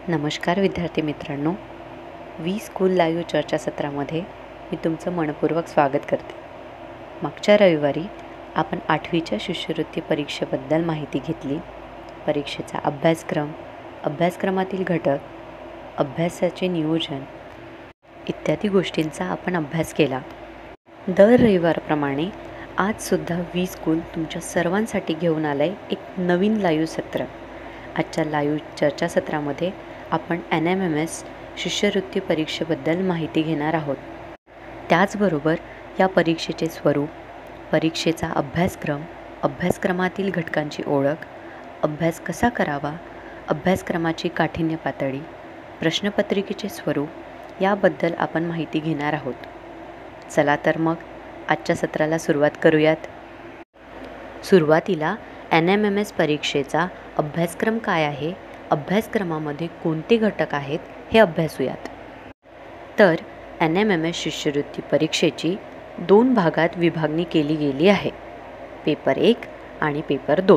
नमस्कार विद्यार्थी मित्रांनो, वी स्कूल लाईव्ह चर्चासत्रामध्ये मी तुमचं मनपूर्वक स्वागत करते. मागच्या रविवारी आपण 8वीच्या शिष्यवृत्ती परीक्षेबद्दल माहिती घेतली. परीक्षेचा अभ्यासक्रम, अभ्यासक्रमातील घटक, अभ्यासाचे नियोजन इत्यादी गोष्टींचा आपण अभ्यास केला. दर रविवारप्रमाणे आजसुद्धा वी स्कूल तुमच्या सर्वांसाठी घेऊन आलं आहे एक नवीन लाईव्ह सत्र. आजच्या लाईव्ह चर्चासत्रामध्ये आपण NMMS शिष्यवृत्ती परीक्षेबद्दल माहिती घेणार आहोत. त्याचबरोबर या परीक्षेचे स्वरूप, परीक्षेचा अभ्यासक्रम, अभ्यासक्रमातील घटकांची ओळख, अभ्यास कसा करावा, अभ्यासक्रमाची काठिण्य पातळी, प्रश्नपत्रिकेचे स्वरूप याबद्दल आपण माहिती घेणार आहोत. चला तर मग आजच्या सत्राला सुरुवात करूयात. सुरुवातीला NMMS परीक्षेचा अभ्यासक्रम काय आहे, अभ्यासक्रमामध्ये कोणते घटक आहेत हे अभ्यासूयात. तर NMMS शिष्यवृत्ती परीक्षेची 2 भागात विभागणी केली गेली आहे, पेपर 1 आणि पेपर 2.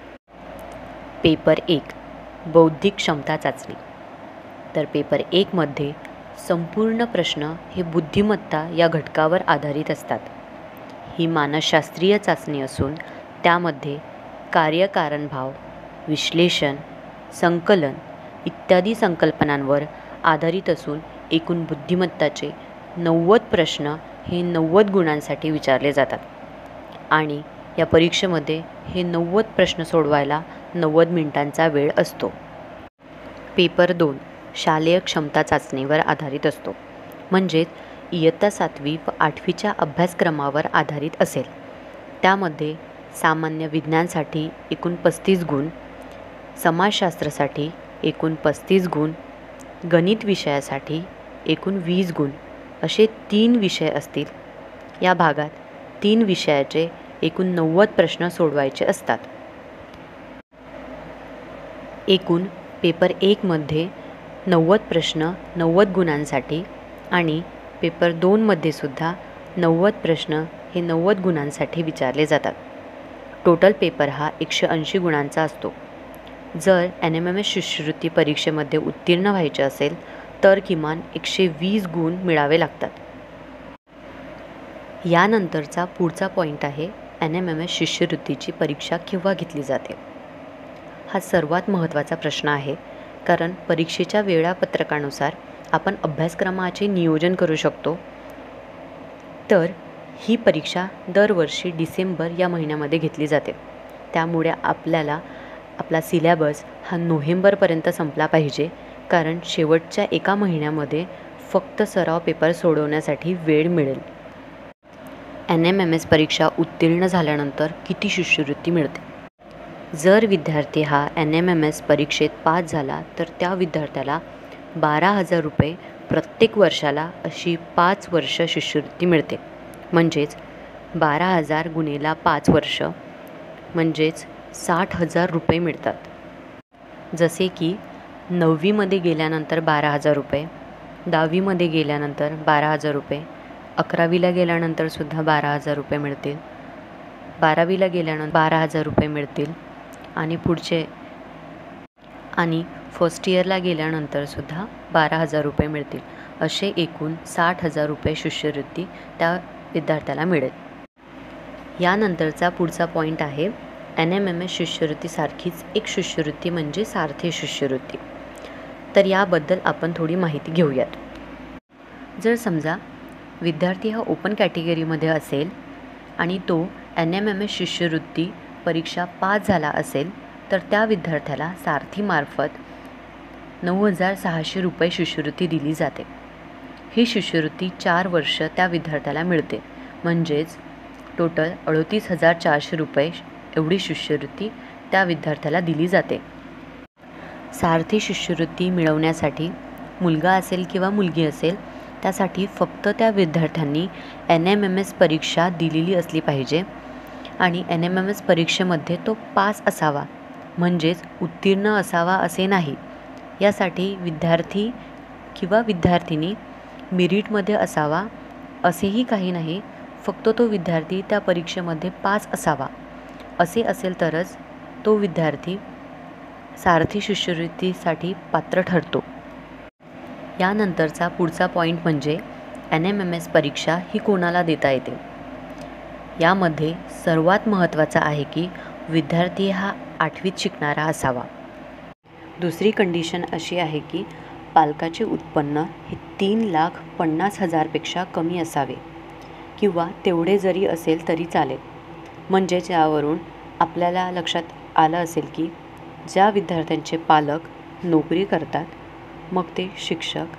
पेपर 1 बौद्धिक क्षमता चाचणी. तर पेपर 1 मध्ये संपूर्ण प्रश्न हे बुद्धिमत्ता या घटकावर आधारित असतात. ही मानसशास्त्रीय चाचणी असून त्यामध्ये कार्यकारणभाव, विश्लेषण, संकलन इत्यादी संकल्पनांवर आधारित असून एकूण बुद्धिमत्ताचे 90 प्रश्न हे 90 गुणांसाठी विचारले जातात आणि या परीक्षेमध्ये हे 90 प्रश्न सोडवायला 90 मिनिटांचा वेळ असतो. पेपर 2 शालेय क्षमता चाचणीवर आधारित असतो, म्हणजेच इयत्ता 7वी व 8वीच्या अभ्यासक्रमावर आधारित असेल. त्यामध्ये सामान्य विज्ञानसाठी एकूण 35 गुण, समाजशास्त्रासाठी एकूण 35 गुण, गणित विषयासाठी एकूण 20 गुण असे 3 विषय असतील. या भागात 3 विषयाचे एकूण 90 प्रश्न सोडवायचे असतात. एकूण पेपर 1 मध्ये 90 प्रश्न 90 गुणांसाठी आणि पेपर 2 मध्ये सुद्धा 90 प्रश्न हे 90 गुणांसाठी विचारले जातात. टोटल पेपर हा 180 गुणांचा असतो. जर NMMS शिष्यवृत्ती परीक्षेमध्ये उत्तीर्ण व्हायचे असेल तर किमान 120 गुण मिळावे लागतात. यानंतरचा पुढचा पॉईंट आहे NMMS शिष्यवृत्तीची परीक्षा केव्हा घेतली जाते. हा सर्वात महत्त्वाचा प्रश्न आहे, कारण परीक्षेच्या वेळापत्रकानुसार आपण अभ्यासक्रमाचे नियोजन करू शकतो. तर ही परीक्षा दरवर्षी डिसेंबर या महिन्यामध्ये घेतली जाते. त्यामुळे आपल्याला आपला सिलेबस हा नोव्हेंबरपर्यंत संपला पाहिजे, कारण शेवटच्या 1 महिन्यामध्ये फक्त सराव पेपर सोडवण्यासाठी वेळ मिळेल. NMMS परीक्षा उत्तीर्ण झाल्यानंतर किती शिष्यवृत्ती मिळते? जर विद्यार्थी हा NMMS परीक्षेत पास झाला तर त्या विद्यार्थ्याला 12,000 रुपये प्रत्येक वर्षाला अशी 5 वर्ष शिष्यवृत्ती मिळते. म्हणजेच 12,000 गुणिले 5 वर्ष म्हणजेच 60,000 रुपये मिळतात. जसे की 9वीमध्ये गेल्यानंतर 12,000 रुपये, 10वीमध्ये गेल्यानंतर 12,000 रुपये, 11वीला गेल्यानंतर सुद्धा 12,000 रुपये मिळतील, 12वीला गेल्यानंतर 12,000 रुपये मिळतील आणि पुढचे आणि फर्स्ट इयरला गेल्यानंतर सुद्धा 12,000 रुपये मिळतील. असे एकूण 60,000 रुपये शिष्यवृत्ती त्या विद्यार्थ्याला मिळेल. यानंतरचा पुढचा पॉईंट आहे NMMS शिष्यवृत्तीसारखीच एक शिष्यवृत्ती म्हणजे सारथी शिष्यवृत्ती. तर याबद्दल आपण थोडी माहिती घेऊयात. जर समजा विद्यार्थी हा ओपन कॅटेगरीमध्ये असेल आणि तो NMMS शिष्यवृत्ती परीक्षा पास झाला असेल तर त्या विद्यार्थ्याला सारथीमार्फत 9,600 रुपये शिष्यवृत्ती दिली जाते. ही शिष्यवृत्ती 4 वर्ष त्या विद्यार्थ्याला मिळते. म्हणजेच टोटल 38,400 रुपये एवढी शिष्यवृत्ती त्या विद्यार्थ्याला दिली जाते. सारथी शिष्यवृत्ती मिळवण्यासाठी मुलगा असेल किंवा मुलगी असेल, त्यासाठी फक्त त्या विद्यार्थ्यांनी NMMS परीक्षा दिलेली असली पाहिजे आणि NMMS परीक्षेमध्ये तो पास असावा, म्हणजेच उत्तीर्ण असावा असे नाही. यासाठी विद्यार्थी किंवा विद्यार्थिनी मेरिटमध्ये असावा असेही काही नाही, फक्त तो विद्यार्थी त्या परीक्षेमध्ये पास असावा. असे असेल तरच तो विद्यार्थी सारथी शिष्यवृत्तीसाठी पात्र ठरतो. यानंतरचा पुढचा पॉईंट म्हणजे NMMS परीक्षा ही कोणाला देता येते. यामध्ये सर्वात महत्त्वाचा आहे की विद्यार्थी हा 8वीत शिकणारा असावा. दुसरी कंडिशन अशी आहे की पालकाचे उत्पन्न हे 3,50,000 पेक्षा कमी असावे किंवा तेवढे जरी असेल तरी चालेल. म्हणजेच यावरून आपल्याला लक्षात आलं असेल की ज्या विद्यार्थ्यांचे पालक नोकरी करतात, मग ते शिक्षक.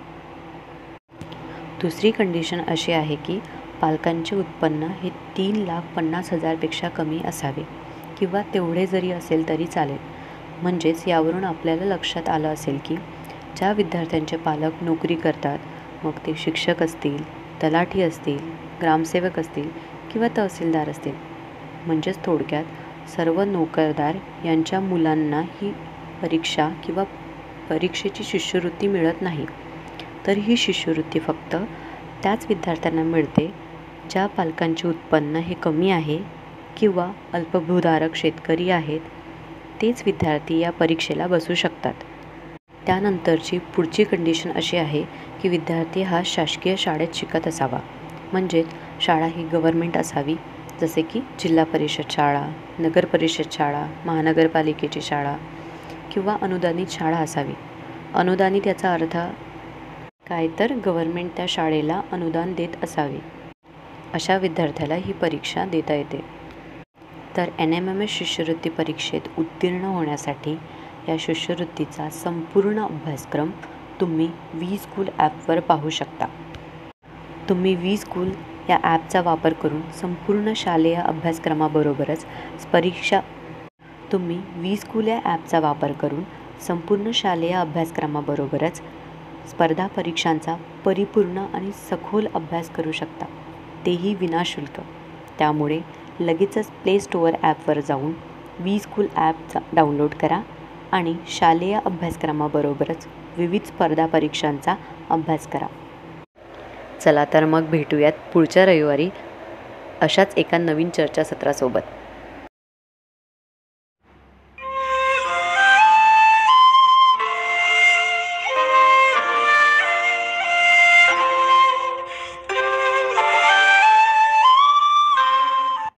दुसरी कंडिशन अशी आहे की पालकांचे उत्पन्न हे 3,50,000 पेक्षा कमी असावे किंवा तेवढे जरी असेल तरी चालेल. म्हणजेच यावरून आपल्याला लक्षात आलं असेल की ज्या विद्यार्थ्यांचे पालक नोकरी करतात, मग ते शिक्षक असतील, तलाठी असतील, ग्रामसेवक असतील किंवा तहसीलदार असतील. म्हणजेच थोडक्यात सर्व नोकरदार यांच्या मुलांना ही परीक्षा किंवा परीक्षेची शिष्यवृत्ती मिळत नाही. तर ही शिष्यवृत्ती फक्त त्याच विद्यार्थ्यांना मिळते ज्या पालकांचे उत्पन्न हे कमी आहे किंवा अल्पभूधारक शेतकरी आहेत. तेच विद्यार्थी या परीक्षेला बसू शकतात. त्यानंतरची पुढची कंडिशन अशी आहे की विद्यार्थी हा शासकीय शाळेत शिकत असावा. म्हणजे शाळा ही गव्हर्मेंट असावी, जसे की जिल्हा परिषद शाळा, नगर परिषद शाळा, महानगरपालिकेची शाळा किंवा अनुदानित शाळा असावी. अनुदानित याचा अर्थ काय, तर गव्हर्मेंट त्या शाळेला अनुदान देत असावे. अशा विद्यार्थ्याला ही परीक्षा देता येते. तर NMMS शिष्यवृत्ती परीक्षेत उत्तीर्ण होण्यासाठी या शिष्यवृत्तीचा संपूर्ण अभ्यासक्रम तुम्ही V-School ॲपवर पाहू शकता. तुम्ही V-School या ॲपचा वापर करून संपूर्ण शालेय अभ्यासक्रमाबरोबरच स्पर्धा परीक्षांचा परिपूर्ण आणि सखोल अभ्यास करू शकता, तेही विनाशुल्क. त्यामुळे लगेचच प्ले स्टोअर ॲपवर जाऊन V-School ॲप डाउनलोड करा आणि शालेय अभ्यासक्रमाबरोबरच विविध स्पर्धा परीक्षांचा अभ्यास करा. चला तर मग भेटूयात पुढच्या रविवारी अशाच एका नवीन चर्चासत्रासोबत.